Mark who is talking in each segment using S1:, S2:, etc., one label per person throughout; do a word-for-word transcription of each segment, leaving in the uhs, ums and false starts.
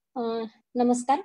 S1: अ, नमस्कार.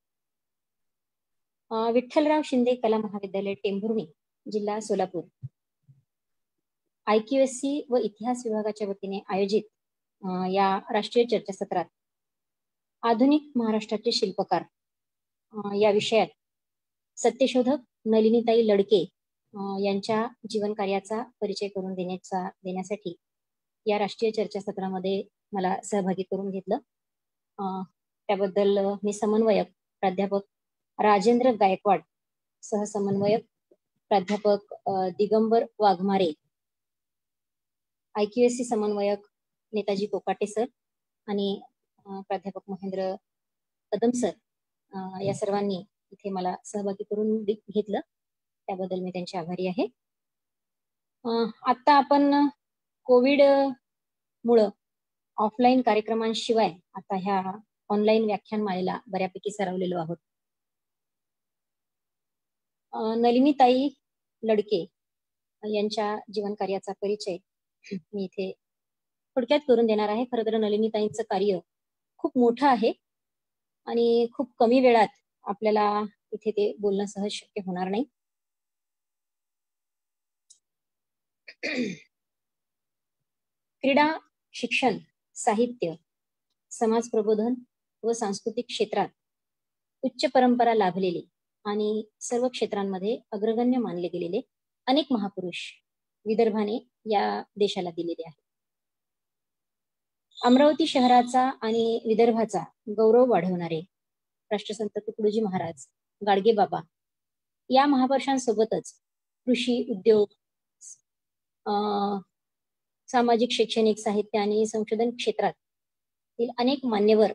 S1: अ, विठ्ठलराव शिंदे कला महाविद्यालय टेंभुर्णी, जिल्हा सोलापूर. आय-क्यू-एस-सी व इतिहास विभागाच्या वतीने आयोजित अ, या राष्ट्रीय चर्चासत्रात आधुनिक महाराष्ट्राचे शिल्पकार अ, या विषयात सत्यशोधक नलिनीताई लडके अ, यांच्या जीवनकार्याचा परिचय करून देण्याचा देण्यासाठी या राष्ट्रीय चर्चासत्रामध्ये मला सहभागी करून घेतलं. अ, त्याबद्दल अ, मी समन्वयक प्राध्यापक राजेंद्र गायकवाड, सहसमन्वयक प्राध्यापक अ, दिगंबर वाघमारे, आय-क्यू-एस-सी समन्वयक नेताजी कोकाटे सर आणि अ, प्राध्यापक महेंद्र कदम सर अ, या सर्वांनी इथे मला सहभागी करून दे घेतलं. त्याबद्दल मी त्यांची आभारी आहे. अ, आत्ता आपण कोविड अ, मुळं ऑफलाईन कार्यक्रमांशिवाय आता ह्या ऑनलाईन व्याख्यानमालेला बऱ्यापैकी सरावलेलो आहोत. अ, नलिनीताई लडके यांच्या जीवनकार्याचा परिचय मी इथे थोडक्यात करून देणार आहे. खरं तर नलिनीताईंचं कार्य खूप मोठं आहे आणि खूप कमी वेळात आपल्याला इथे ते बोलणं सहज शक्य होणार नाही. क्रीडा, शिक्षण, साहित्य, समाज प्रबोधन व सांस्कृतिक क्षेत्रात उच्च परंपरा लाभलेले आणि सर्व क्षेत्रांमध्ये अग्रगण्य मानले गेलेले अनेक महापुरुष विदर्भाने या देशाला दिलेले आहेत. अमरावती शहराचा आणि विदर्भाचा गौरव वाढवणारे राष्ट्रसंत तुकडोजी महाराज, गाडगेबाबा या महापुरुषांसोबतच कृषी, उद्योग, अ, सामाजिक, शैक्षणिक, साहित्य आणि संशोधन क्षेत्रातील अनेक मान्यवर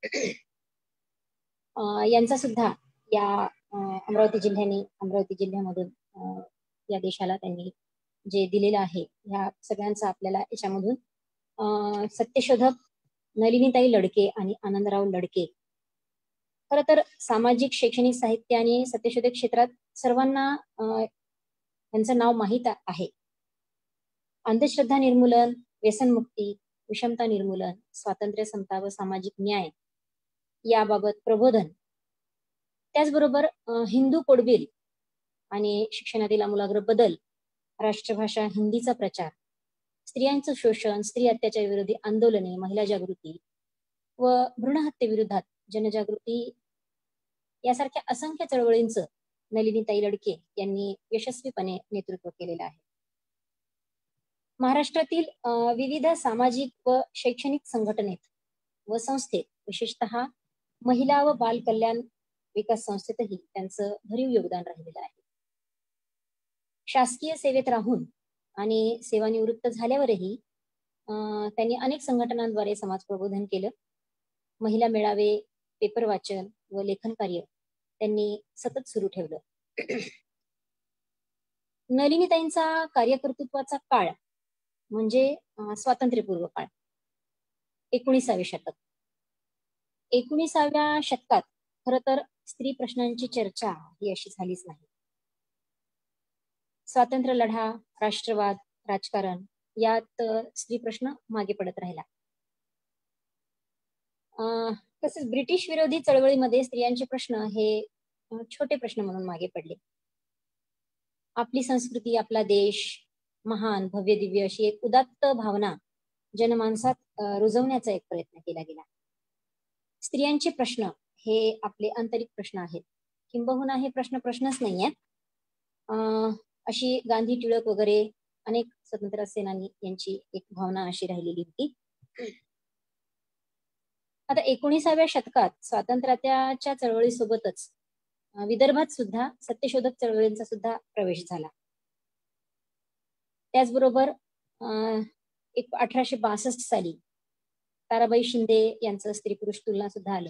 S1: अ, यांचा सुद्धा या अ, अमरावती जिल्ह्याने अमरावती जिल्ह्यामधून अ, या देशाला त्यांनी जे दिलेलं आहे, ह्या सगळ्यांचा आपल्याला याच्यामधून अ, सत्यशोधक नलिनीताई लडके आणि आनंदराव लडके खरं तर सामाजिक, शैक्षणिक, साहित्य आणि सत्यशोधक क्षेत्रात सर्वांना अ, त्यांचं नाव माहीत आहे. अंधश्रद्धा निर्मूलन, व्यसनमुक्ती, विषमता निर्मूलन, स्वातंत्र्य, समता व सामाजिक न्याय याबाबत प्रबोधन. त्याचबरोबर अ, हिंदू कोडबिल आणि शिक्षणातील आमूलाग्र बदल, राष्ट्रभाषा हिंदीचा प्रचार, स्त्रियांचं शोषण, स्त्री अत्याचार विरोधी आंदोलने, महिला जागृती व भ्रूणहत्येविरोधात जनजागृती यासारख्या असंख्य चळवळींचं नलिनीताई लडके यांनी यशस्वीपणे नेतृत्व केलेलं आहे. महाराष्ट्रातील अ, विविध सामाजिक व शैक्षणिक संघटनेत व संस्थेत विशेषतः महिला व बाल कल्याण विकास संस्थेतही त्यांचं भरीव योगदान राहिलेलं आहे. शासकीय सेवेत राहून आणि सेवानिवृत्त झाल्यावरही अ, त्यांनी अनेक संघटनांद्वारे समाज प्रबोधन केलं. महिला मेळावे, पेपर वाचन व लेखन कार्य त्यांनी सतत सुरू ठेवलं. नलिनीताईंचा कार्यकर्तृत्वाचा काळ म्हणजे अ, स्वातंत्र्यपूर्व काळ. एकोणिसावे शतक. एकोणिसाव्या शतकात खरं तर स्त्री प्रश्नांची चर्चा ही अशी झालीच नाही. स्वातंत्र्य लढा, राष्ट्रवाद, राजकारण यात अ, स्त्री प्रश्न मागे पडत राहिला. अ, तसेच ब्रिटिश विरोधी चळवळीमध्ये स्त्रियांचे प्रश्न हे अ, छोटे प्रश्न म्हणून मागे पडले. आपली संस्कृती, आपला देश महान, भव्य, दिव्य अशी एक उदात्त भावना जनमानसात अ, रुजवण्याचा एक प्रयत्न केला गेला. स्त्रियांचे प्रश्न हे आपले आंतरिक प्रश्न आहेत. किंबहुना हे प्रश्न प्रश्नच नाहीयेत. अ, अशी गांधी, टिळक वगैरे अनेक स्वतंत्र सेनानी यांची एक भावना अशी राहिलेली होती. आता एकोणिसाव्या शतकात स्वातंत्र्याच्या चळवळीसोबतच अ, विदर्भात सुद्धा सत्यशोधक चळवळींचा सुद्धा प्रवेश झाला. त्याचबरोबर अ, एक अठराशे बासष्ट साली ताराबाई शिंदे यांचं स्त्री-पुरुष तुलना सुद्धा आलं.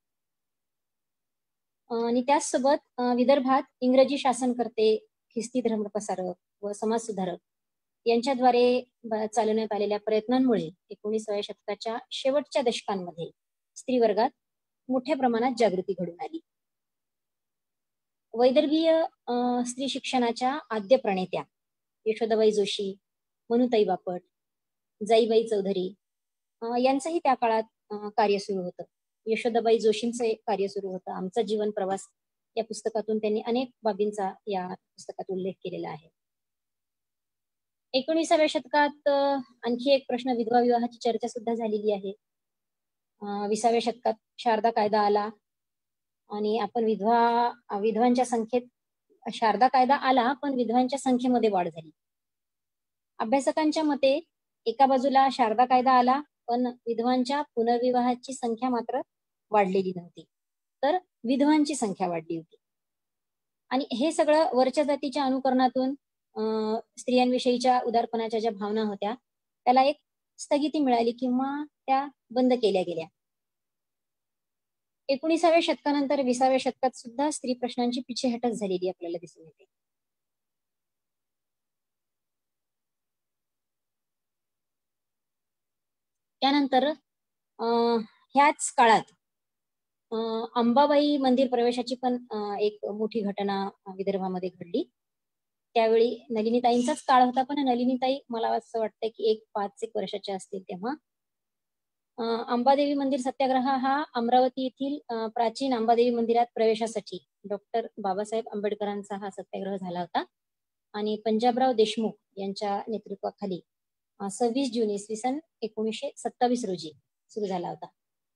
S1: अ, आणि त्याचसोबत अ, विदर्भात इंग्रजी शासनकर्ते, ख्रिस्ती धर्मप्रसारक व समाजसुधारक यांच्याद्वारे ब चालवण्यात आलेल्या प्रयत्नांमुळे एकोणिसाव्या शतकाच्या शेवटच्या दशकांमध्ये स्त्री वर्गात मोठ्या प्रमाणात जागृती घडून आली. वैदर्भीय अ, स्त्री शिक्षणाच्या आद्य प्रणेत्या यशोदाबाई जोशी, मनुताई बापट, जाईबाई चौधरी अ, यांचंही त्या काळात अ, कार्य सुरू होतं. यशोदाबाई जोशींचं एक कार्य सुरू होतं, आमचा जीवन प्रवास या पुस्तकातून त्यांनी अनेक बाबींचा या पुस्तकात उल्लेख केलेला आहे. एकोणिसाव्या शतकात आणखी एक प्रश्न विधवा विवाहाची चर्चा सुद्धा झालेली आहे. विसाव्या शतकात शारदा कायदा आला आणि आपण विधवा विधवांच्या संख्येत शारदा कायदा आला पण विधवांच्या संख्येमध्ये वाढ झाली. अभ्यासकांच्या मते एका बाजूला शारदा कायदा आला पण विधवांच्या पुनर्विवाहाची संख्या मात्र वाढलेली नव्हती, तर विधवांची संख्या वाढली होती. आणि हे सगळं वरच्या जातीच्या अनुकरणातून अं स्त्रियांविषयीच्या उदारपणाच्या ज्या भावना होत्या त्याला एक स्थगिती मिळाली किंवा त्या बंद केल्या गेल्या. एकोणिसाव्या शतकानंतर विसाव्या शतकात सुद्धा स्त्री प्रश्नांची पिछेहटच झालेली आपल्याला दिसून येते. त्यानंतर अं ह्याच काळात अंबाबाई मंदिर प्रवेशाची पण एक मोठी घटना विदर्भामध्ये घडली. त्यावेळी नलिनीताईंचाच काळ होता, पण नलिनीताई मला असं वाटतं की एक पाच एक वर्षाच्या असतील तेव्हा. अंबादेवी मंदिर सत्याग्रह हा अमरावती येथील प्राचीन अंबादेवी मंदिरात प्रवेशासाठी डॉक्टर बाबासाहेब आंबेडकरांचा हा सत्याग्रह झाला होता आणि पंजाबराव देशमुख यांच्या नेतृत्वाखाली सव्वीस जून इसवी सन एकोणीसशे सत्तावीस रोजी सुरू झाला होता.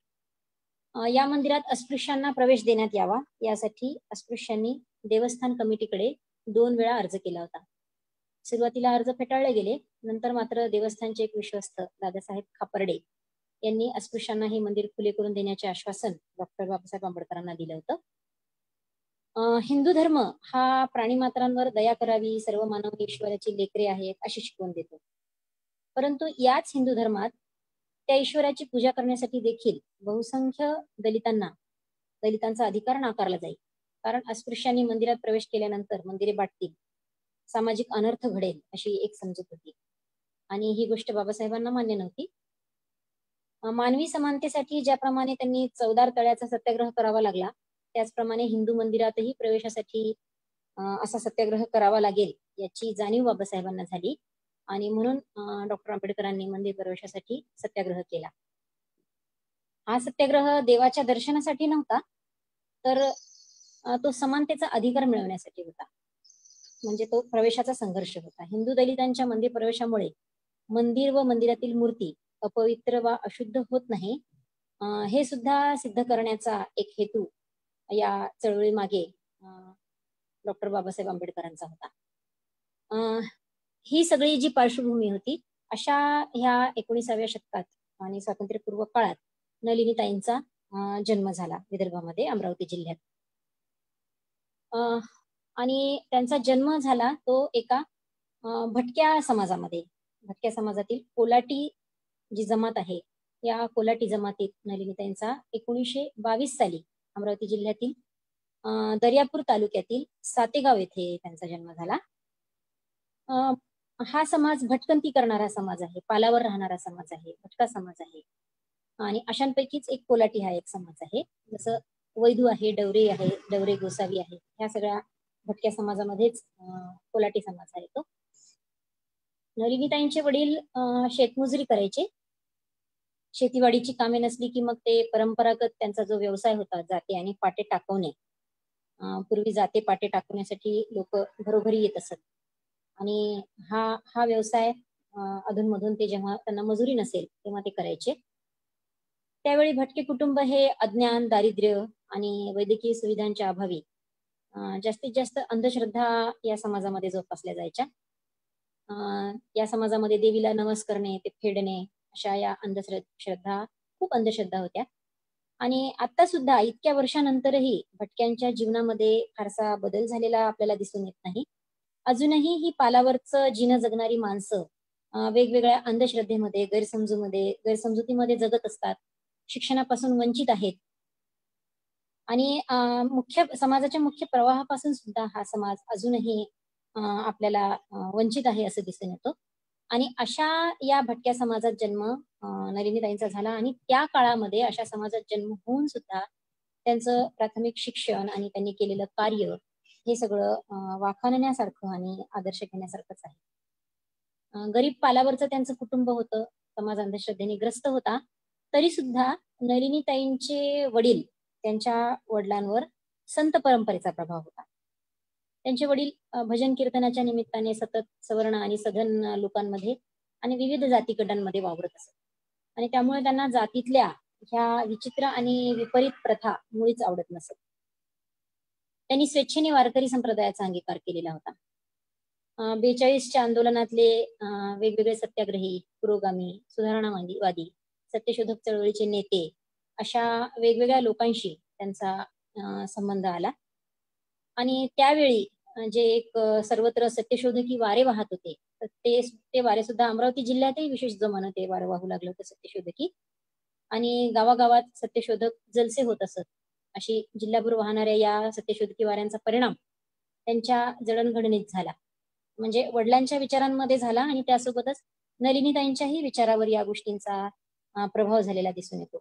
S1: या मंदिरात अस्पृश्यांना प्रवेश देण्यात यावा यासाठी अस्पृश्यांनी देवस्थान कमिटीकडे दोन वेळा अर्ज केला होता. सुरुवातीला अर्ज फेटाळले गेले, नंतर मात्र देवस्थानचे एक विश्वस्त दादासाहेब खापर्डे यांनी अस्पृश्यांना हे मंदिर खुले करून देण्याचे आश्वासन डॉक्टर बाबासाहेब आंबेडकरांना दिलं होतं. हिंदू धर्म हा प्राणीमात्रांवर दया करावी, सर्व मानव ईश्वराची लेकरे आहेत अशी शिकवण देतो. परंतु याच हिंदू धर्मात त्या ईश्वराची पूजा करण्यासाठी देखील बहुसंख्य दलितांना दलितांचा अधिकार नाकारला जाईल, कारण अस्पृश्यांनी मंदिरात प्रवेश केल्यानंतर मंदिरे बाटतील, सामाजिक अनर्थ घडेल अशी एक समजूत होती आणि ही गोष्ट बाबासाहेबांना मान्य नव्हती. मानवी समानतेसाठी ज्याप्रमाणे त्यांनी चौदार तळ्याचा सत्याग्रह करावा लागला त्याचप्रमाणे हिंदू मंदिरातही प्रवेशासाठी असा सत्याग्रह करावा लागेल याची जाणीव बाबासाहेबांना झाली आणि म्हणून डॉक्टर आंबेडकरांनी मंदिर प्रवेशासाठी सत्याग्रह केला. हा सत्याग्रह देवाच्या दर्शनासाठी नव्हता, तर तो समानतेचा अधिकार मिळवण्यासाठी होता, म्हणजे तो प्रवेशाचा संघर्ष होता. हिंदू दलितांच्या मंदिर प्रवेशामुळे मंदिर व मंदिरातील मूर्ती अपवित्र वा अशुद्ध होत नाही हे सुद्धा सिद्ध करण्याचा एक हेतू या चळवळी मागे डॉक्टर बाबासाहेब आंबेडकरांचा होता. ही सगळी जी पार्श्वभूमी होती अशा ह्या एकोणिसाव्या शतकात आणि स्वातंत्र्यपूर्व काळात नलिनीताईंचा जन्म झाला विदर्भामध्ये, अमरावती जिल्ह्यात. आणि त्यांचा जन्म झाला तो एका भटक्या समाजामध्ये, भटक्या समाजातील कोलाटी जी जमात आहे या कोलाटी जमातीत नलिनीताईंचा एकोणीसशे बावीस साली अमरावती जिल्ह्यातील दर्यापूर तालुक्यातील सातेगाव येथे त्यांचा जन्म झाला. हा समाज भटकंती करणारा समाज आहे, पालावर राहणारा समाज आहे, भटका समाज आहे आणि अशांपैकीच एक कोलाटी हा एक समाज आहे. जसं वैदू आहे, डवरे आहे, डवरे गोसावी आहे, ह्या सगळ्या भटक्या समाजामध्येच कोलाटी समाज आहे तो. नलिनीताईंचे वडील शेतमजुरी करायचे. शेतीवाडीची कामे नसली की मग ते परंपरागत त्यांचा जो व्यवसाय होता जाते आणि पाटे टाकवणे, पूर्वी जाते पाटे टाकवण्यासाठी लोक घरोघरी येत असत आणि हा हा व्यवसाय अधूनमधून ते जेव्हा त्यांना मजुरी नसेल तेव्हा ते करायचे. त्यावेळी भटके कुटुंब हे अज्ञान, दारिद्र्य आणि वैद्यकीय सुविधांच्या अभावी जास्तीत जास्त अंधश्रद्धा या समाजामध्ये जोपासल्या जायच्या. या समाजामध्ये देवीला नवस करणे, ते फेडणे अशा या अंधश्रद्धा खूप अंधश्रद्धा होत्या आणि आता सुद्धा इतक्या वर्षानंतरही भटक्यांच्या जीवनामध्ये फारसा बदल झालेला आपल्याला दिसून येत नाही. अजूनही ही पालावरचं जीवन जगणारी माणसं वेगवेगळ्या अंधश्रद्धेमध्ये, गैरसमजूमध्ये गैरसमजुतीमध्ये जगत असतात, शिक्षणापासून वंचित आहेत आणि मुख्य समाजाच्या मुख्य प्रवाहापासून सुद्धा हा समाज अजूनही आपल्याला वंचित आहे असं दिसून येतं. आणि अशा या भटक्या समाजात जन्म नलिनीताईंचा झाला आणि त्या काळामध्ये अशा समाजात जन्म होऊन सुद्धा त्यांचं प्राथमिक शिक्षण आणि त्यांनी केलेलं कार्य हे सगळं वाखाणण्यासारखं आणि आदर्श घेण्यासारखंच आहे. गरीब पालावरचं त्यांचं कुटुंब होतं, समाज अंधश्रद्धेने ग्रस्त होता तरी सुद्धा नलिनीताईंचे वडील, त्यांच्या वडिलांवर संत परंपरेचा प्रभाव होता. त्यांचे वडील अ, भजन कीर्तनाच्या निमित्ताने सतत सवर्ण आणि सधन अ, लोकांमध्ये आणि विविध जाती गटांमध्ये वावरत असत. आणि त्यामुळे त्यांना जातीतल्या ह्या विचित्र आणि विपरीत प्रथा मुळीच आवडत नसत. त्यांनी स्वेच्छेने वारकरी संप्रदायाचा अंगीकार केलेला होता. अ, बेचाळीसच्या आंदोलनातले अ, वेगवेगळे सत्याग्रही, पुरोगामी, सुधारणावादी वादी, सत्यशोधक चळवळीचे नेते, अशा वेगवेगळ्या लोकांशी त्यांचा अ, संबंध आला. आणि त्यावेळी अ, जे एक अ, सर्वत्र सत्यशोधकी वारे वाहत होते, तर ते ते वारे सुद्धा अमरावती जिल्ह्यातही विशेष जोमानं ते वारं वाहू लागलं होतं सत्यशोधकी. आणि गावागावात सत्यशोधक जलसे होत असत. अशी जिल्हाभर वाहणाऱ्या या सत्यशोधकी वाऱ्यांचा परिणाम त्यांच्या जडणघडणीत झाला. म्हणजे वडिलांच्या विचारांमध्ये झाला आणि त्यासोबतच नलिनीताईंच्याही विचारावर या गोष्टींचा अ, प्रभाव झालेला दिसून येतो.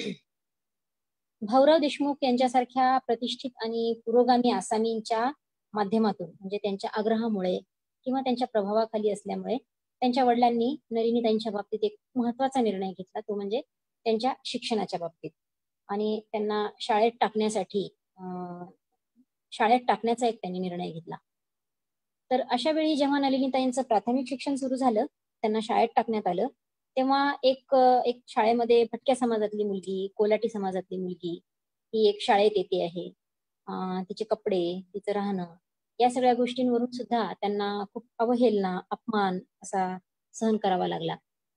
S1: भाऊराव देशमुख यांच्यासारख्या प्रतिष्ठित आणि पुरोगामी आसामींच्या माध्यमातून, म्हणजे त्यांच्या आग्रहामुळे किंवा त्यांच्या प्रभावाखाली असल्यामुळे त्यांच्या वडिलांनी नलिनीताईंच्या बाबतीत एक महत्त्वाचा निर्णय घेतला, तो म्हणजे त्यांच्या शिक्षणाच्या बाबतीत. आणि त्यांना शाळेत टाकण्यासाठी अ, शाळेत टाकण्याचा एक त्यांनी निर्णय घेतला. तर अशा वेळी जेव्हा नलिनीताईंचं प्राथमिक शिक्षण सुरू झालं, त्यांना शाळेत टाकण्यात आलं, तेव्हा एक अ, एक शाळेमध्ये भटक्या समाजातली मुलगी, कोलाटी समाजातली मुलगी, ही एक शाळेत येते आहे. अ, तिचे कपडे, तिचं राहणं, या सगळ्या गोष्टींवरून सुद्धा त्यांना खूप अवहेलना, अपमान असा सहन करावा लागला.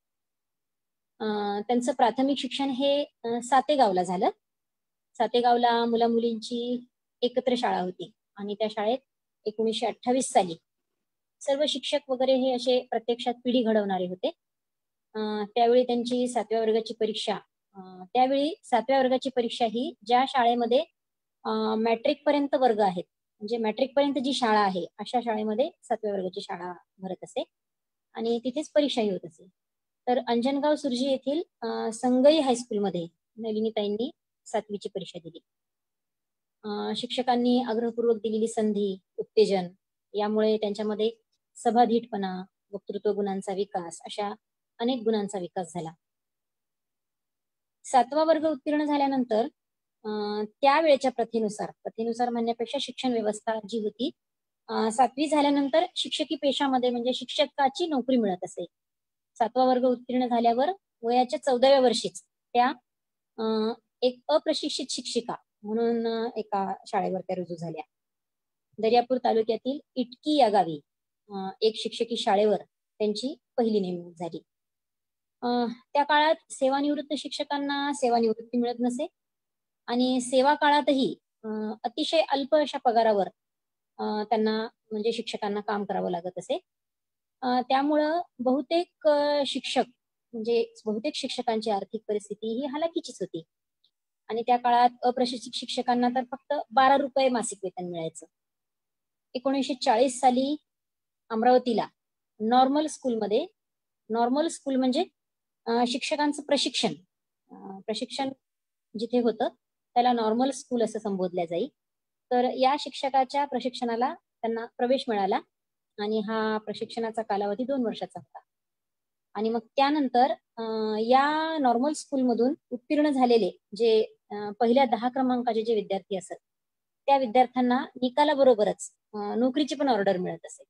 S1: अ, त्यांचं प्राथमिक शिक्षण हे अ, सातेगावला झालं. सातेगावला मुला-मुलींची एकत्र शाळा होती आणि त्या शाळेत एकोणीसशे अठ्ठावीस साली सर्व शिक्षक वगैरे हे असे प्रत्यक्षात पिढी घडवणारे होते. अ, त्यावेळी त्यांची सातव्या वर्गाची परीक्षा अ, त्यावेळी सातव्या वर्गाची परीक्षा ही ज्या शाळेमध्ये अ, मॅट्रिकपर्यंत वर्ग आहेत, म्हणजे मॅट्रिकपर्यंत जी शाळा आहे, अशा शाळेमध्ये सातव्या वर्गाची शाळा भरत असे आणि तिथेच परीक्षाही होत असे. तर अंजनगाव सुर्जी येथील अ, संगई हायस्कूलमध्ये नलिनीताईंनी सातवी ची परीक्षा दिली. अ, शिक्षकांनी आग्रहपूर्वक दिलेली संधी, उत्तेजन यामुळे त्यांच्यामध्ये सभाधीटपणा, वक्तृत्व गुणांचा विकास अशा अनेक गुणांचा विकास झाला. सातवा वर्ग उत्तीर्ण झाल्यानंतर अ, त्यावेळच्या प्रथेनुसार, प्रथेनुसार म्हणण्यापेक्षा शिक्षण व्यवस्था जी होती, अ, सातवी झाल्यानंतर शिक्षकी पेशामध्ये म्हणजे शिक्षकाची नोकरी मिळत असे. सातवा वर्ग उत्तीर्ण झाल्यावर वयाच्या चौदाव्या वर्षीच त्या अ, एक अप्रशिक्षित शिक्षिका म्हणून अ, एका शाळेवर त्या रुजू झाल्या. दर्यापूर तालुक्यातील इटकी या गावी अ, एक शिक्षकी शाळेवर त्यांची पहिली नेमणूक झाली. अ, त्या काळात सेवानिवृत्त शिक्षकांना सेवानिवृत्ती मिळत नसे आणि सेवा काळातही अ, अतिशय अल्प अशा पगारावर अ, त्यांना म्हणजे शिक्षकांना काम करावं लागत असे. अ, त्यामुळं बहुतेक अ, शिक्षक म्हणजे बहुतेक शिक्षकांची आर्थिक परिस्थिती ही हलाखीचीच होती. आणि त्या काळात अप्रशिक्षित शिक्षकांना तर फक्त बारा रुपये मासिक वेतन मिळायचं. एकोणीसशे चाळीस साली अमरावतीला नॉर्मल स्कूलमध्ये, नॉर्मल स्कूल म्हणजे अ, शिक्षकांचं प्रशिक्षण अ, प्रशिक्षण जिथे होतं त्याला नॉर्मल स्कूल असं संबोधल्या जाई. तर या शिक्षकाच्या प्रशिक्षणाला त्यांना प्रवेश मिळाला आणि हा प्रशिक्षणाचा कालावधी दोन वर्षाचा होता. आणि मग त्यानंतर अ, या नॉर्मल स्कूलमधून उत्तीर्ण झालेले जे अ, पहिल्या दहा क्रमांकाचे जे विद्यार्थी असत, त्या विद्यार्थ्यांना निकालाबरोबरच अ, नोकरीची पण ऑर्डर मिळत असे.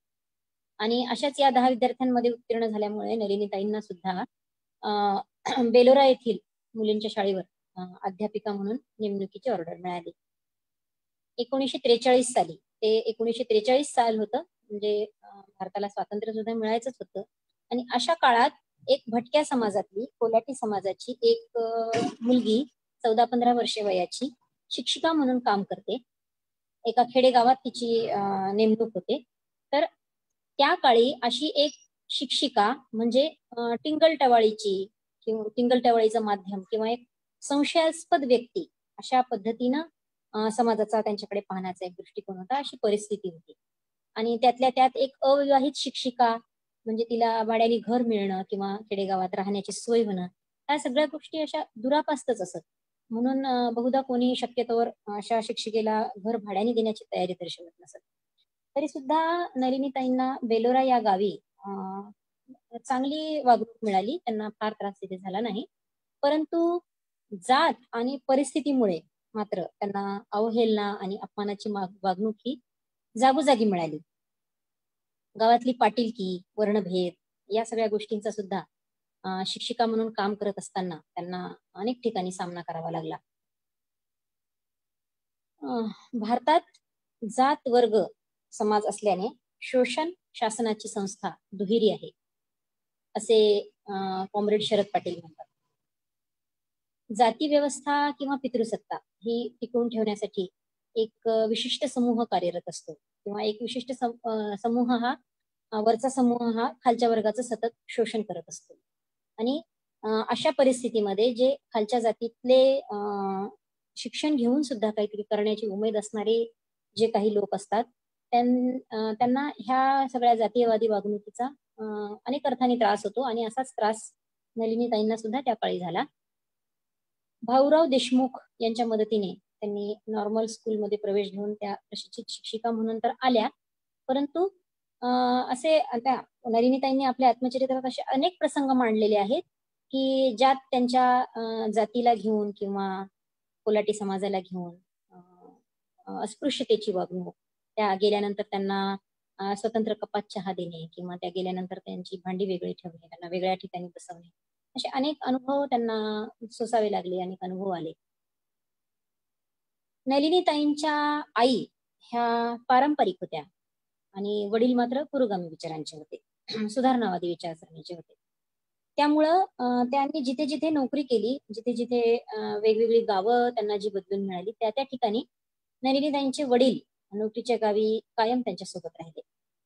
S1: आणि अशाच या दहा विद्यार्थ्यांमध्ये उत्तीर्ण झाल्यामुळे नलिनीताईंना सुद्धा अ, बेलोरा येथील मुलींच्या शाळेवर अ, अध्यापिका म्हणून नेमणुकीची ऑर्डर मिळाली. एकोणीसशे त्रेचाळीस साली, ते एकोणीसशे त्रेचाळीस साल होतं, म्हणजे अ, भारताला स्वातंत्र्य सुद्धा मिळायचंच होतं आणि अशा काळात एक भटक्या समाजातली, कोल्हाटी समाजाची एक अ, मुलगी चौदा पंधरा वर्षे वयाची शिक्षिका म्हणून काम करते. एका खेडेगावात तिची अ, नेमणूक होते. तर त्या काळी अशी एक शिक्षिका म्हणजे अ, टिंगल-टवाळीची किंवा टिंगल-टवाळीचं माध्यम किंवा एक संशयास्पद व्यक्ती अशा पद्धतीनं अ, समाजाचा त्यांच्याकडे पाहण्याचा एक दृष्टिकोन होता, अशी परिस्थिती होती. आणि त्यातल्या त्यात एक अविवाहित शिक्षिका म्हणजे तिला भाड्याने घर मिळणं किंवा खेडेगावात राहण्याची सोय होणं, ह्या सगळ्या गोष्टी अशा दुरापास्तच असत. म्हणून अ, बहुधा कोणी शक्यतोवर अशा शिक्षिकेला घर भाड्याने देण्याची तयारी दर्शवत नसत. तरी सुद्धा नलिनीताईंना बेलोरा या गावी अ, चांगली वागणूक मिळाली. त्यांना फार त्रास तिथे झाला नाही. परंतु जात आणि परिस्थितीमुळे मात्र त्यांना अवहेलना आणि अपमानाची वागणूक ही जागोजागी मिळाली. गावातली पाटीलकी, वर्णभेद या सगळ्या गोष्टींचा सुद्धा अ, शिक्षिका म्हणून काम करत असताना त्यांना अनेक ठिकाणी सामना करावा लागला. अ, भारतात जात वर्ग समाज असल्याने शोषण शासनाची संस्था दुहेरी आहे, असे कॉम्रेड शरद पाटील म्हणतात. जाती व्यवस्था किंवा पितृसत्ता ही टिकवून ठेवण्यासाठी एक विशिष्ट समूह कार्यरत असतो किंवा एक विशिष्ट समूह हा वरचा समूह हा खालच्या वर्गाचं सतत शोषण करत असतो. आणि अशा परिस्थितीमध्ये जे खालच्या जातीतले शिक्षण घेऊन सुद्धा काहीतरी करण्याची उमेद असणारे जे काही लोक असतात त्यांना ह्या सगळ्या जातीयवादी वागणुकीचा अनेक अर्थाने त्रास होतो आणि असाच त्रास नलिनीताईंना सुद्धा त्या काळी झाला. भाऊराव देशमुख यांच्या मदतीने त्यांनी नॉर्मल स्कूलमध्ये प्रवेश घेऊन त्या प्रशिक्षित शिक्षिका म्हणून तर आल्या, परंतु असे त्या नलिनीताईंनी आपल्या आत्मचरित्रात असे अनेक प्रसंग मांडलेले आहेत की ज्यात त्यांच्या जातीला घेऊन किंवा कोलाटी समाजाला घेऊन अस्पृश्यतेची वागणूक, त्या गेल्यानंतर त्यांना स्वतंत्र कपात चहा देणे किंवा त्या गेल्यानंतर त्यांची भांडी वेगळी ठेवणे, त्यांना वेगळ्या ठिकाणी बसवणे, असे अनेक अनुभव त्यांना सोसावे लागले, अनेक अनुभव आले. नलिनीताईंच्या आई ह्या पारंपरिक होत्या आणि वडील मात्र पुरोगामी विचारांचे होते, सुधारणावादी विचारसरणीचे होते. त्यामुळं त्यांनी जिथे जिथे नोकरी केली, जिथे जिथे वेगवेगळी गावं त्यांना जी बदलून मिळाली, त्या त्या ठिकाणी नलिनीताईंचे वडील नोकरीच्या गावी कायम त्यांच्यासोबत राहिले.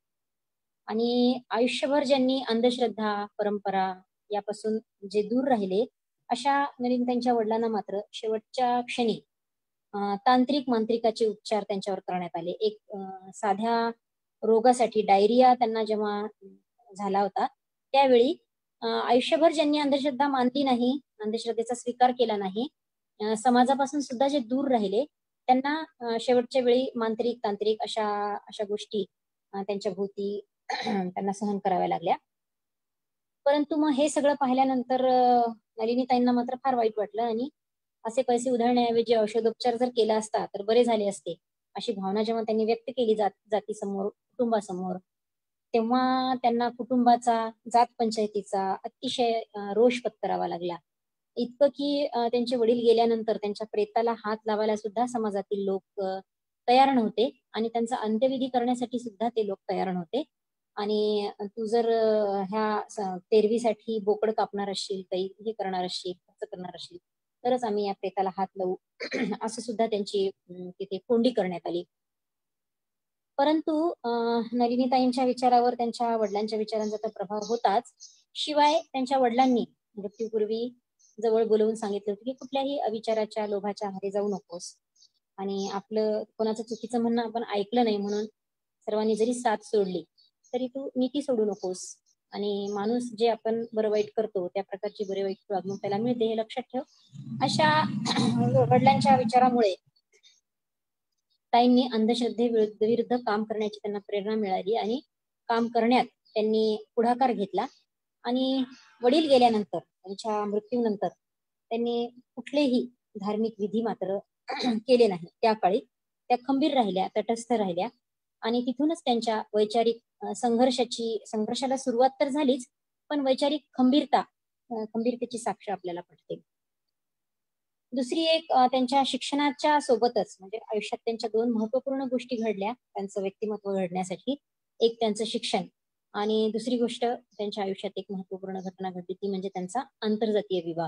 S1: आणि आयुष्यभर ज्यांनी अंधश्रद्धा, परंपरा यापासून जे दूर राहिले, अशा नलिनीताईंच्या वडिलांना मात्र शेवटच्या क्षणी तांत्रिक मांत्रिकाचे उपचार त्यांच्यावर करण्यात आले. एक साध्या रोगासाठी, डायरिया त्यांना जेव्हा झाला होता, त्यावेळी आयुष्यभर ज्यांनी अंधश्रद्धा मानली नाही, अंधश्रद्धेचा स्वीकार केला नाही, समाजापासून सुद्धा जे दूर राहिले, त्यांना शेवटच्या वेळी मांत्रिक तांत्रिक अशा अशा गोष्टी त्यांच्या भोवती त्यांना सहन कराव्या लागल्या. परंतु मग हे सगळं पाहिल्यानंतर नलिनीताईंना मात्र फार वाईट वाटलं आणि असे पैसे उधळण्याऐवजी औषधोपचार जर केला असता तर बरे झाले असते, अशी भावना जेव्हा त्यांनी व्यक्त केली जात जातीसमोर, कुटुंबासमोर, तेव्हा त्यांना कुटुंबाचा, जात पंचायतीचा अतिशय रोष पत्करावा लागला. इतकं की त्यांचे वडील गेल्यानंतर त्यांच्या प्रेताला हात लावायला सुद्धा समाजातील लोक तयार नव्हते आणि त्यांचा अंत्यविधी करण्यासाठी सुद्धा ते लोक तयार नव्हते. आणि तू जर ह्या तेरवीसाठी बोकड कापणार असशील, काही हे करणार असशील, खर्च करणार असशील, तरच आम्ही या प्रेताला हात लावू, असं सुद्धा त्यांची तिथे कोंडी करण्यात आली. परंतु नलिनीताईंच्या विचारावर त्यांच्या वडिलांच्या विचारांचा तर प्रभाव होताच. शिवाय त्यांच्या वडिलांनी मृत्यूपूर्वी जवळ बोलवून सांगितलं होतं की कुठल्याही अविचाराच्या, लोभाच्या आहारी जाऊ नकोस आणि आपलं कोणाचं चुकीचं म्हणणं आपण ऐकलं नाही म्हणून सर्वांनी जरी साथ सोडली तरी तू नीती सोडू नकोस आणि माणूस जे आपण बरं वाईट करतो त्या प्रकारची बरे वाईट वागणूक त्याला मिळते, हे लक्षात ठेव. अशा वडिलांच्या विचारामुळे ताईंनी अंधश्रद्धे विरुद्ध काम करण्याची त्यांना प्रेरणा मिळाली आणि काम करण्यात त्यांनी पुढाकार घेतला. आणि वडील गेल्यानंतर, त्यांच्या मृत्यूनंतर त्यांनी कुठलेही धार्मिक विधी मात्र केले नाही. त्या काळी त्या खंबीर राहिल्या, तटस्थ राहिल्या आणि तिथूनच त्यांच्या वैचारिक संघर्षाची संघर्षाला सुरुवात तर झालीच, पण वैचारिक खंबीरता खंबीरतेची साक्ष आपल्याला पटते. दुसरी एक त्यांच्या शिक्षणाच्या सोबतच म्हणजे आयुष्यात त्यांच्या दोन महत्वपूर्ण गोष्टी घडल्या त्यांचं व्यक्तिमत्व घडण्यासाठी. एक त्यांचं शिक्षण आणि दुसरी गोष्ट त्यांच्या आयुष्यात एक महत्वपूर्ण घटना घडली ती म्हणजे त्यांचा आंतरजातीय विवाह.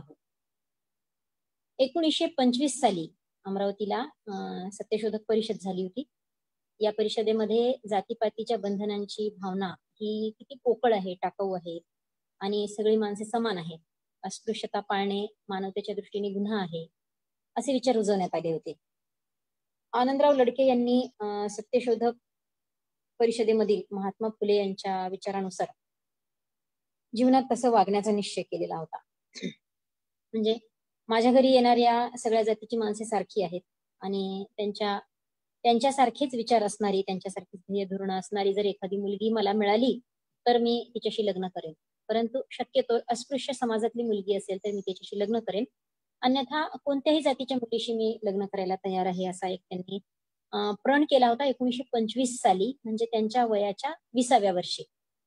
S1: एकोणीसशे पंचवीस साली अमरावतीला सत्यशोधक परिषद झाली होती. या परिषदेमध्ये जातीपातीच्या बंधनांची भावना ही किती पोकळ आहे, टाकाऊ आहे आणि सगळी माणसे समान आहेत, अस्पृश्यता पाळणे मानवतेच्या दृष्टीने गुन्हा आहे, असे विचार रुजवण्यात आले होते. आनंदराव लडके यांनी सत्यशोधक परिषदेमधील महात्मा फुले यांच्या विचारानुसार जीवनात तसं वागण्याचा निश्चय केलेला होता. म्हणजे माझ्या घरी येणाऱ्या सगळ्या जातीची माणसे सारखी आहेत आणि त्यांच्या त्यांच्यासारखेच विचार असणारी, त्यांच्यासारखीच ध्येय धोरणं असणारी जर एखादी मुलगी मला मिळाली तर मी तिच्याशी लग्न करेन. परंतु शक्यतो अस्पृश्य समाजातली मुलगी असेल तर मी त्याच्याशी लग्न करेन, अन्यथा कोणत्याही जातीच्या मुलीशी मी लग्न करायला तयार आहे, असा एक त्यांनी अ, प्रण केला होता एकोणीसशे पंचवीस साली, म्हणजे त्यांच्या वयाच्या विसाव्या वर्षी.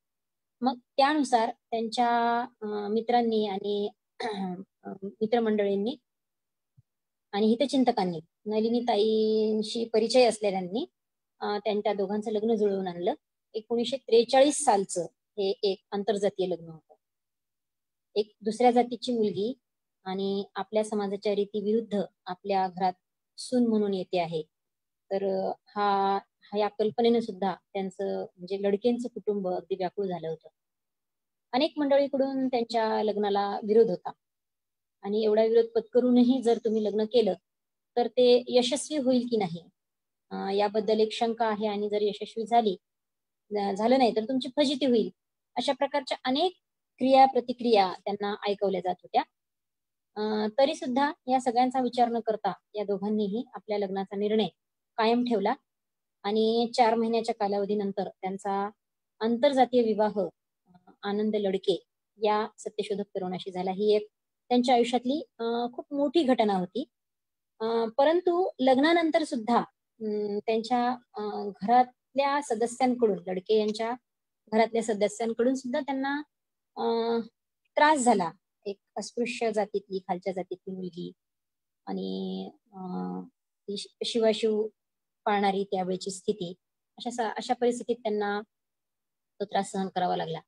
S1: मग त्यानुसार त्यांच्या अ, मित्रांनी आणि अ, मित्रमंडळींनी आणि हितचिंतकांनी, नलिनीताईंशी परिचय असलेल्यांनी अ, त्यांच्या दोघांचं लग्न जुळवून आणलं. एकोणीसशे त्रेचाळीस सालचं हे एक आंतरजातीय लग्न होतं. एक दुसऱ्या जातीची मुलगी आणि आपल्या समाजाच्या रीतीविरुद्ध आपल्या घरात सून म्हणून येते आहे. तर अ, हा ह्या कल्पनेनं सुद्धा त्यांचं म्हणजे लडकेंचं कुटुंब अगदी व्याकुळ झालं होतं. अनेक मंडळीकडून त्यांच्या लग्नाला विरोध होता आणि एवढा विरोध पत्करूनही जर तुम्ही लग्न केलं, तर ते यशस्वी होईल की नाही अ, याबद्दल एक शंका आहे आणि जर यशस्वी झाली अ, झालं नाही तर तुमची फजिती होईल. अशा प्रकारच्या अनेक क्रिया, प्रतिक्रिया त्यांना ऐकवल्या जात होत्या. अ, तरी सुद्धा या सगळ्यांचा विचार न करता या दोघांनीही आपल्या लग्नाचा निर्णय कायम ठेवला आणि चार महिन्याच्या कालावधीनंतर त्यांचा आंतरजातीय विवाह अ, आनंद लडके या सत्यशोधक तरुणाशी झाला. ही एक त्यांच्या आयुष्यातली अ, खूप मोठी घटना होती. अ, परंतु लग्नानंतर सुद्धा अं, त्यांच्या अ, घरातल्या सदस्यांकडून, लडके यांच्या घरातल्या सदस्यांकडून सुद्धा त्यांना अ, त्रास झाला. एक अस्पृश्य जातीतली, खालच्या जातीतली मुलगी आणि अ, ती शि शिवाशिव पाळणारी त्यावेळची स्थिती. अशा स अशा परिस्थितीत त्यांना तो त्रास सहन करावा लागला.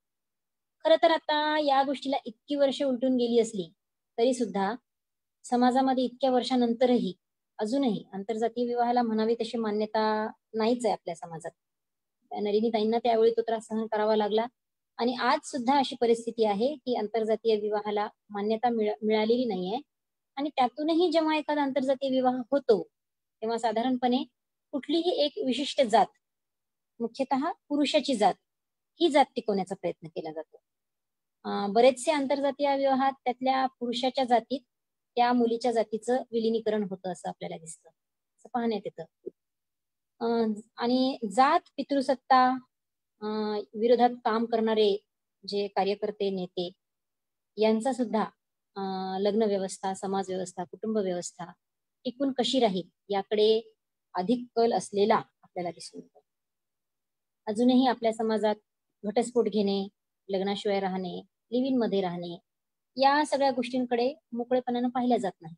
S1: खरं तर आता या गोष्टीला इतकी वर्ष उलटून गेली असली, तरी सुद्धा समाजामध्ये इतक्या वर्षानंतरही अजूनही आंतरजातीय विवाहाला म्हणावी तशी मान्यता नाहीच आहे आपल्या समाजात. त्या नलिनीताईंना त्यावेळी तो त्रास सहन करावा लागला आणि आज सुद्धा अशी परिस्थिती आहे, की आंतरजातीय विवाहाला मान्यता मिळ मिळालेली नाहीये आणि त्यातूनही जेव्हा एखादा आंतरजातीय विवाह होतो, तेव्हा साधारणपणे कुठलीही एक विशिष्ट जात, मुख्यतः पुरुषाची जात, ही जात टिकवण्याचा प्रयत्न केला जातो. अ, बरेचसे आंतरजातीय विवाहात त्यातल्या पुरुषाच्या जातीत त्या मुलीच्या जातीचं विलिनीकरण होतं असं आपल्याला दिसतं. असं पाहण्यात येतं. अ, आणि जात, पितृसत्ता अ, विरोधात काम करणारे जे कार्यकर्ते, नेते यांचा सुद्धा अ, लग्न व्यवस्था, समाज व्यवस्था, कुटुंब व्यवस्था टिकून कशी राहील याकडे अधिक कल असलेला आपल्याला दिसून येतो. अजूनही आपल्या समाजात घटस्फोट घेणे, लग्नाशिवाय राहणे, लिव्ह इनमध्ये राहणे, या सगळ्या गोष्टींकडे मोकळेपणानं पाहिल्या जात नाही.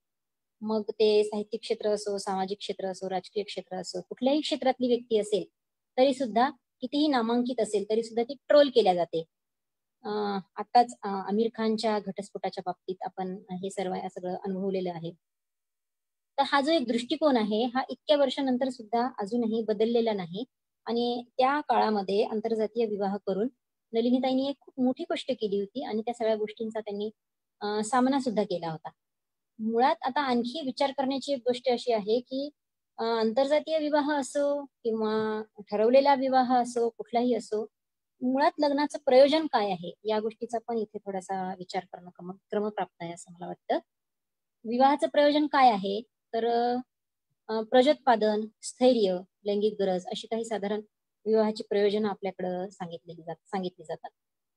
S1: मग ते साहित्यिक क्षेत्र असो, सामाजिक क्षेत्र असो, राजकीय क्षेत्र असो, कुठल्याही क्षेत्रातली व्यक्ती असेल, तरी सुद्धा कितीही नामांकित असेल, तरी सुद्धा ती ट्रोल केल्या जाते. अ, आताच अ, आमिर खानच्या घटस्फोटाच्या बाबतीत आपण हे सर्व सगळं अनुभवलेलं आहे. तर हा जो एक दृष्टिकोन आहे, हा इतक्या वर्षानंतर सुद्धा अजूनही बदललेला नाही आणि त्या काळामध्ये आंतरजातीय विवाह करून नलिनीताईंनी एक खूप मोठी गोष्ट केली होती आणि त्या सगळ्या गोष्टींचा त्यांनी अ, सामना सुद्धा केला होता. मुळात आता आणखी विचार करण्याची एक गोष्ट अशी आहे, की अ, आंतरजातीय विवाह असो किंवा ठरवलेला विवाह असो, कुठलाही असो, मुळात लग्नाचं प्रयोजन काय आहे? या गोष्टीचा पण इथे थोडासा विचार करणं क्रम क्रमप्राप्त आहे असं मला वाटतं. विवाहाचं प्रयोजन काय आहे? तर अ, प्रजोत्पादन, स्थैर्य, लैंगिक गरज अशी काही साधारण विवाहाची प्रयोजनं आपल्याकडं सांगितलेली जात सांगितली जातात.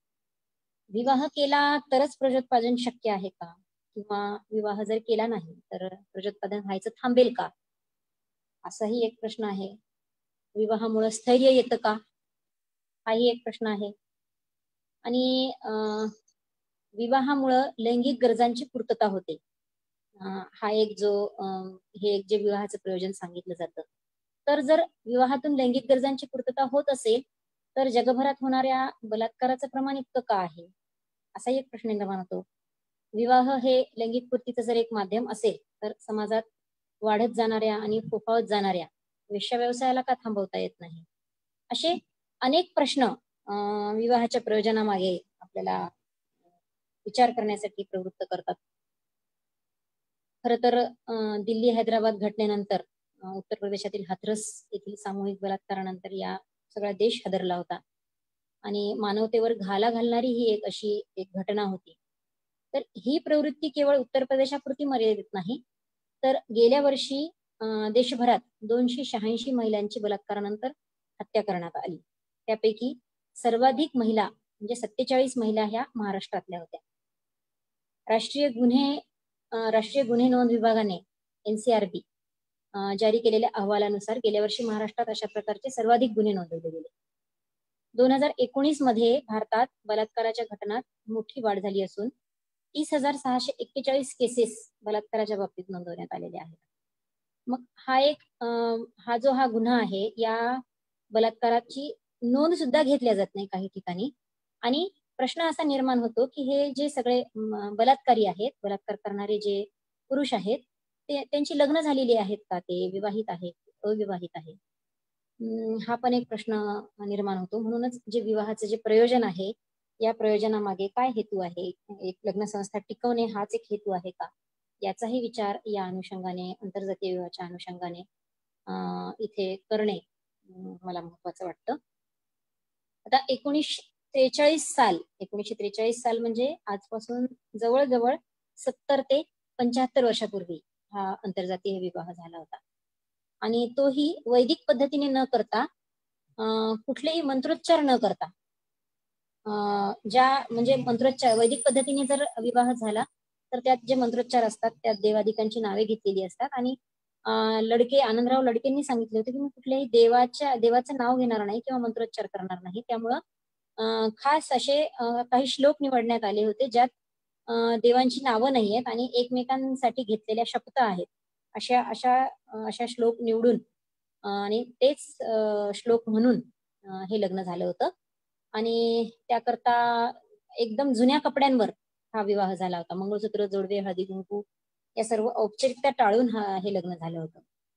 S1: विवाह केला तरच प्रजोत्पादन शक्य आहे का? किंवा विवाह जर केला नाही, तर प्रजोत्पादन व्हायचं थांबेल का? असाही एक प्रश्न आहे. विवाहामुळं स्थैर्य येतं का? हाही एक प्रश्न आहे. आणि अ, विवाहामुळं लैंगिक गरजांची पूर्तता होते. अ, हा एक जो अ, हे एक जे विवाहाचं प्रयोजन सांगितलं जातं. तर जर विवाहातून लैंगिक गरजांची पूर्तता होत असेल, तर जगभरात होणाऱ्या बलात्काराचं प्रमाण इतकं का आहे? असाही एक प्रश्न निर्माण होतो. विवाह हे लैंगिक पूर्तीचं जर एक माध्यम असेल, तर समाजात वाढत जाणाऱ्या आणि फोफावत जाणाऱ्या वेश्या व्यवसायाला का थांबवता येत नाही? असे अनेक प्रश्न अ, विवाहाच्या प्रयोजनामागे आपल्याला विचार करण्यासाठी प्रवृत्त करतात. खरं तर अ, दिल्ली-हैदराबाद घटनेनंतर अ, उत्तर प्रदेशातील हाथरस येथील सामूहिक बलात्कारानंतर या सगळा देश हादरला होता आणि मानवतेवर घाला घालणारी ही एक अशी एक घटना होती. तर ही प्रवृत्ती केवळ उत्तर प्रदेशापुरती मर्यादित नाही, तर गेल्या वर्षी अ, देशभरात दोनशे शहाऐंशी महिलांची बलात्कारानंतर हत्या करण्यात आली. त्यापैकी सर्वाधिक महिला म्हणजे सत्तेचाळीस महिला ह्या महाराष्ट्रातल्या होत्या. राष्ट्रीय गुन्हे राष्ट्रीय गुन्हे नोंद विभागाने एनसीआरबी जारी केलेल्या अहवालानुसार गेल्या वर्षी महाराष्ट्रात अशा प्रकारचे सर्वाधिक गुन्हे नोंदवले गेले. दोन हजार एकोणीस मध्ये भारतात बलात्काराच्या घटनात मोठी वाढ झाली असून तीस हजार सहाशे एक्केचाळीस केसेस बलात्काराच्या बाबतीत नोंदवण्यात आलेले आहेत. मग हा एक हा जो हा गुन्हा आहे, या बलात्काराची नोंद सुद्धा घेतल्या जात नाही काही ठिकाणी. आणि प्रश्न असा निर्माण होतो की हे जे सगळे बलात्कारी आहेत, बलात्कार करणारे जे पुरुष आहेत, ते त्यांची लग्न झालेली आहेत का, ते विवाहित आहेत, अविवाहित आहेत, हा पण एक प्रश्न निर्माण होतो. म्हणूनच जे विवाहाचं जे प्रयोजन आहे, या प्रयोजनामागे काय हेतू आहे, एक लग्न संस्था टिकवणे हाच एक हेतू आहे का, याचाही विचार या अनुषंगाने, आंतरजातीय विवाहाच्या अनुषंगाने इथे करणे मला महत्वाचं वाटतं. आता एकोणीसशे त्रेचाळीस साल एकोणीसशे त्रेचाळीस साल म्हणजे आजपासून जवळजवळ सत्तर ते पंच्याहत्तर वर्षापूर्वी हा आंतरजातीय विवाह झाला होता. आणि तोही वैदिक पद्धतीने न करता, कुठलेही मंत्रोच्चार न करता, ज्या म्हणजे मंत्रोच्चार वैदिक पद्धतीने जर विवाह झाला तर त्यात जे मंत्रोच्चार असतात त्यात देवादिकांची नावे घेतलेली असतात. आणि लडके आनंदराव लडकेंनी सांगितले होते की मी कुठल्याही देवाच्या देवाचं नाव घेणार नाही किंवा मंत्रोच्चार करणार नाही. त्यामुळं खास असे काही श्लोक निवडण्यात आले होते ज्यात देवांची नावं नाही आहेत आणि एकमेकांसाठी घेतलेल्या शपथ आहेत. अशा अशा अशा श्लोक निवडून आणि तेच श्लोक म्हणून हे लग्न झालं होतं. आणि त्याकरता एकदम जुन्या कपड्यांवर हा विवाह झाला होता. मंगळसूत्र, जोडवे, हळदी कुंकू या सर्व औपचारिकता टाळून हा हे लग्न झालं होतं.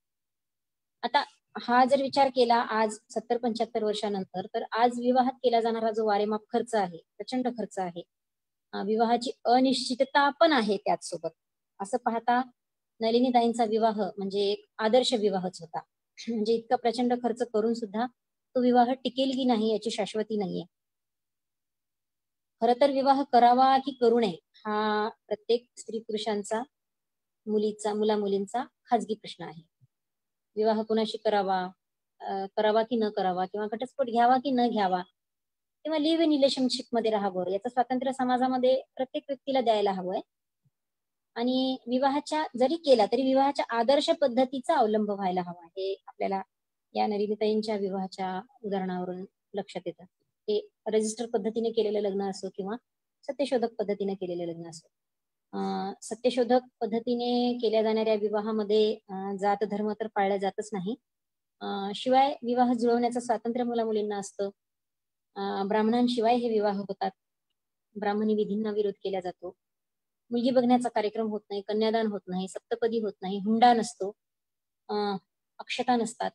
S1: आता हा जर विचार केला आज सत्तर पंच्याहत्तर वर्षानंतर, तर आज विवाहात केला जाणारा जो वारेमाप खर्च आहे, प्रचंड खर्च आहे, विवाहाची अनिश्चितता पण आहे त्याचसोबत. असं पाहता नलिनीताईंचा विवाह म्हणजे एक आदर्श विवाहच होता. म्हणजे इतका प्रचंड खर्च करून सुद्धा तो विवाह टिकेल की नाही याची शाश्वती नाहीये. खरं तर विवाह करावा की करू नये हा प्रत्येक स्त्री पुरुषांचा, मुलीचा मुला मुलींचा खाजगी प्रश्न आहे. विवाह कुणाशी करावा, करावा की न करावा, किंवा घटस्फोट घ्यावा की न घ्यावा, किंवा लिव्ह इन रिलेशनशिप मध्ये राहावं, याचं स्वातंत्र्य समाजामध्ये प्रत्येक व्यक्तीला द्यायला हवंय. आणि विवाहाच्या जरी केला तरी विवाहाच्या आदर्श पद्धतीचा अवलंब व्हायला हवा, हे आपल्याला या नलिनीताईंच्या विवाहाच्या उदाहरणावरून लक्षात येतं. हे रजिस्टर पद्धतीने केलेलं लग्न असो किंवा सत्यशोधक पद्धतीने केलेलं लग्न असो. सत्यशोधक पद्धतीने केल्या जाणाऱ्या विवाहामध्ये जात धर्म तर पाळला जातच नाही. शिवाय विवाह जुळवण्याचं स्वातंत्र्य मुला मुलींना असतं. ब्राह्मणांशिवाय हे विवाह होतात. ब्राह्मणी विधींना विरोध केला जातो. मुलगी बघण्याचा कार्यक्रम होत नाही, कन्यादान होत नाही, सप्तपदी होत नाही, हुंडा नसतो, अक्षता नसतात.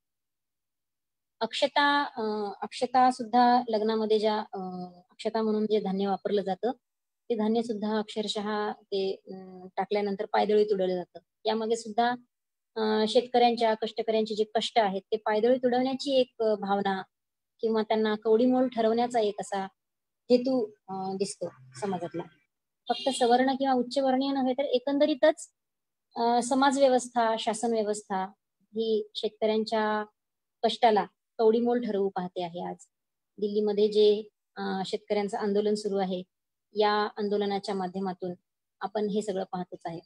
S1: अक्षता अक्षता सुद्धा लग्नामध्ये ज्या अक्षता म्हणून जे धान्य वापरलं जातं ते धान्य सुद्धा अक्षरशः ते टाकल्यानंतर पायदळीत उडवलं जातं. यामध्ये सुद्धा शेतकऱ्यांच्या, कष्टकऱ्यांचे जे कष्ट आहेत ते पायदळीत उडवण्याची एक भावना किंवा त्यांना कवडीमोल ठरवण्याचा एक असा हेतू दिसतो समाजातला. फक्त सवर्ण किंवा उच्चवर्णीय नव्हे तर एकंदरीतच समाज व्यवस्था, शासन व्यवस्था ही शेतकऱ्यांच्या कष्टाला कवडीमोल ठरवू पाहते आहे. आज दिल्लीमध्ये जे शेतकऱ्यांचं आंदोलन सुरू आहे, या आंदोलनाच्या माध्यमातून आपण हे सगळं पाहतच आहे.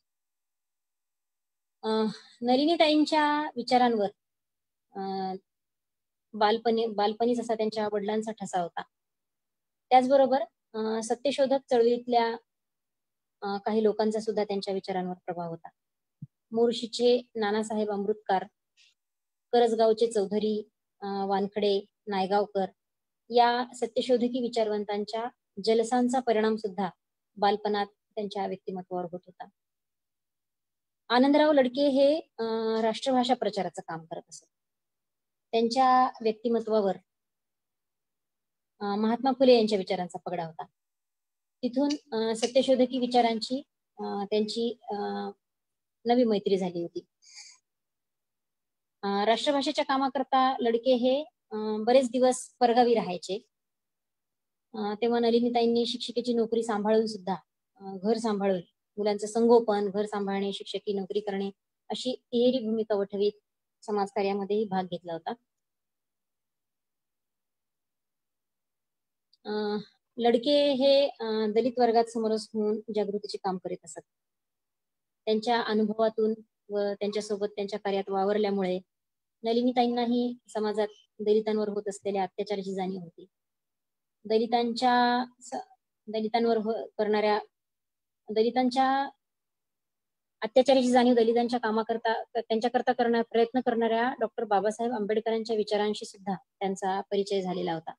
S1: नलिनीताईंच्या विचारांवर बालपणी बालपणीच असा त्यांच्या वडिलांचा ठसा होता. त्याचबरोबर सत्यशोधक चळवळीतल्या काही लोकांचा सुद्धा त्यांच्या विचारांवर प्रभाव होता. मोर्शीचे नानासाहेब अमृतकार, करजगावचे चौधरी वानखडे, नायगावकर या सत्यशोधकी विचारवंतांच्या जलसांचा परिणाम सुद्धा बालपणात त्यांच्या व्यक्तिमत्वावर होत होता. आनंदराव लडके हे राष्ट्रभाषा प्रचाराचं काम करत असत. त्यांच्या व्यक्तिमत्वावर महात्मा फुले यांच्या विचारांचा पगडा होता. तिथून सत्यशोधकी विचारांची त्यांची नवी मैत्री झाली होती. राष्ट्रभाषेच्या कामाकरता लडके हे बरेच दिवस परगावी राहायचे. तेव्हा नलिनीताईंनी शिक्षिकेची नोकरी सांभाळून सुद्धा, घर सांभाळून मुलांचं संगोपन, घर सांभाळणे, शिक्षकी नोकरी करणे अशी तिहेरी भूमिका वठवीत समाजकार्यामध्येही भाग घेतला होता. लडके हे अ, दलित वर्गात समरस होऊन जागृतीचे काम करीत असत. त्यांच्या अनुभवातून व त्यांच्यासोबत त्यांच्या कार्यात वावरल्यामुळे नलिनीताईंनाही समाजात दलितांवर होत असलेल्या अत्याचाराची जाणीव होती. दलितांच्या स दलितांवर हो करणाऱ्या दलितांच्या अत्याचाराची जाणीव दलितांच्या कामाकरता त्यांच्याकरता करण्या प्रयत्न करणाऱ्या डॉक्टर बाबासाहेब आंबेडकरांच्या विचारांशी सुद्धा त्यांचा परिचय झालेला होता.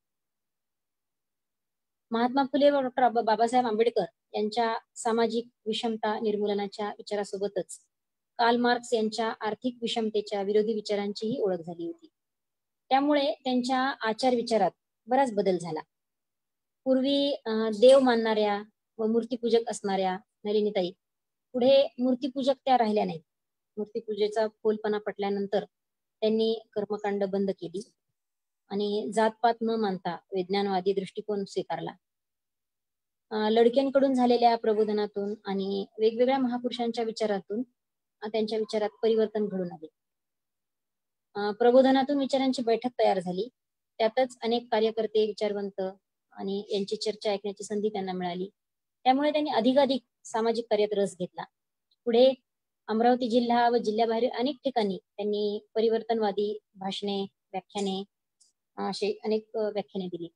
S1: महात्मा फुले व डॉक्टर बाबासाहेब आंबेडकर यांच्या सामाजिक विषमता निर्मूलनाच्या विचारासोबतच कार्ल मार्क्स यांच्या आर्थिक विषमतेच्या विरोधी विचारांचीही ओळख झाली होती. त्यामुळे त्यांच्या आचार विचारात बराच बदल झाला. पूर्वी अं, देव मानणाऱ्या व मूर्तीपूजक असणाऱ्या नलिनीताई पुढे मूर्तीपूजक त्या राहिल्या नाहीत. मूर्तीपूजेचा फोलपणा पटल्यानंतर त्यांनी कर्मकांड बंद केली आणि जातपात न मानता विज्ञानवादी दृष्टिकोन स्वीकारला. अं, लडक्यांकडून झालेल्या प्रबोधनातून आणि वेगवेगळ्या महापुरुषांच्या विचारातून अं, त्यांच्या विचारात परिवर्तन घडून आले. अं, प्रबोधनातून विचारांची बैठक तयार झाली. त्यातच अनेक कार्यकर्ते, विचारवंत आणि यांची चर्चा ऐकण्याची संधी त्यांना मिळाली. त्यामुळे त्यांनी अधिकाधिक सामाजिक कार्यात रस घेतला. पुढे अमरावती जिल्हा व जिल्ह्याबाहेर अनेक ठिकाणी त्यांनी परिवर्तनवादी भाषणे, व्याख्याने असे अनेक अ, व्याख्याने दिली.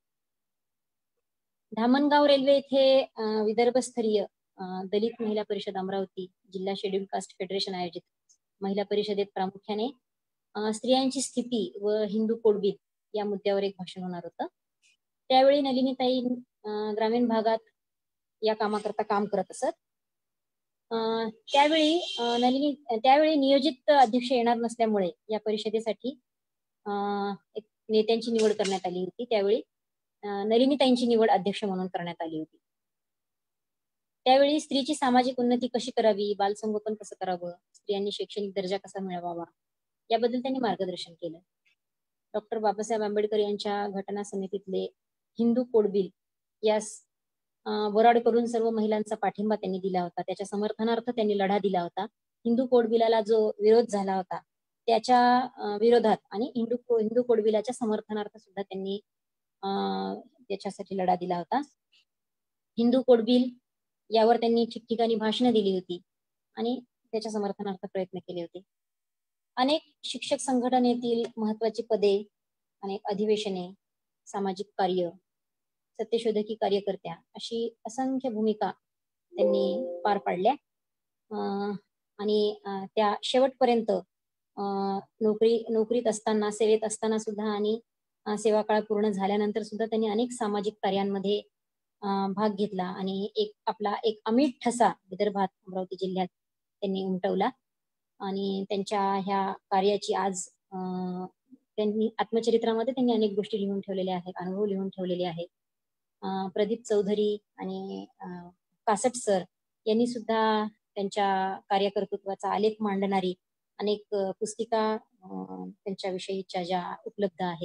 S1: धामणगाव रेल्वे येथे अ, विदर्भस्तरीय अ, दलित महिला परिषद अमरावती जिल्हा शेड्यूल कास्ट फेडरेशन आयोजित महिला परिषदेत प्रामुख्याने अ, स्त्रियांची स्थिती व हिंदू कोडबील या मुद्द्यावर एक भाषण होणार होतं. त्यावेळी नलिनीताई अ, ग्रामीण भागात या कामाकरता काम करत असत. अ, त्यावेळी अ, नलिनी त्यावेळी नियोजित अध्यक्ष येणार नसल्यामुळे या परिषदेसाठी अ, एक नेत्यांची निवड करण्यात आली होती. त्यावेळी अ, नलिनीताईंची निवड अध्यक्ष म्हणून करण्यात आली होती. त्यावेळी स्त्रीची सामाजिक उन्नती कशी करावी, बालसंगोपन कसं करावं, स्त्रियांनी शैक्षणिक दर्जा कसा मिळवावा याबद्दल त्यांनी मार्गदर्शन केलं. डॉक्टर बाबासाहेब आंबेडकर यांच्या घटना समितीतले हिंदू कोड बिल यास अ, बोराड करून सर्व महिलांचा पाठिंबा त्यांनी दिला होता. त्याच्या समर्थनार्थ त्यांनी लढा दिला होता. हिंदू कोड बिलाला जो विरोध झाला होता त्याच्या अ, विरोधात आणि हिंदू हिंदू कोड बिलाच्या समर्थनार्थ सुद्धा त्यांनी अ, त्याच्यासाठी लढा दिला होता. हिंदू कोड बिल यावर त्यांनी ठिकठिकाणी भाषणं दिली होती आणि त्याच्या समर्थनार्थ प्रयत्न केले होते. अनेक शिक्षक संघटनेतील महत्वाची पदे, अनेक अधिवेशने, सामाजिक कार्य, सत्यशोधकी कार्यकर्त्या अशी असंख्य भूमिका त्यांनी पार पाडल्या. अ, आणि अ, त्या शेवटपर्यंत अ, नोकरी नोकरीत असताना, सेवेत असताना सुद्धा आणि अ, सेवा काळ पूर्ण झाल्यानंतर सुद्धा त्यांनी अनेक सामाजिक कार्यांमध्ये अ, भाग घेतला आणि एक आपला एक अमीट ठसा विदर्भात, अमरावती जिल्ह्यात त्यांनी उमटवला आणि त्यांच्या ह्या कार्याची आज अ, त्यांनी आत्मचरित्रामध्ये त्यांनी अनेक गोष्टी लिहून ठेवलेल्या आहेत, अनुभव लिहून ठेवलेले आहेत. अ, प्रदीप चौधरी आणि अ, कासट सर यांनी सुद्धा त्यांच्या कार्यकर्तृत्वाचा आलेख मांडणारी अनेक अ, पुस्तिका अ, त्यांच्याविषयीच्या ज्या उपलब्ध आहेत.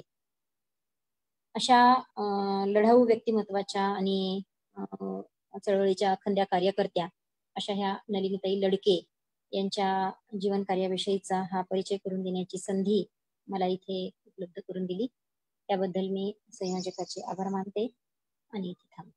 S1: अशा अ, लढाऊ व्यक्तिमत्वाच्या आणि अ, चळवळीच्या अखंड्या कार्यकर्त्या अशा ह्या नलिनीताई लडके यांच्या जीवन कार्याविषयीचा हा परिचय करून देण्याची संधी मला इथे उपलब्ध करून दिली. त्याबद्दल मी संयोजकाचे आभार मानते आणि इथे थांबते.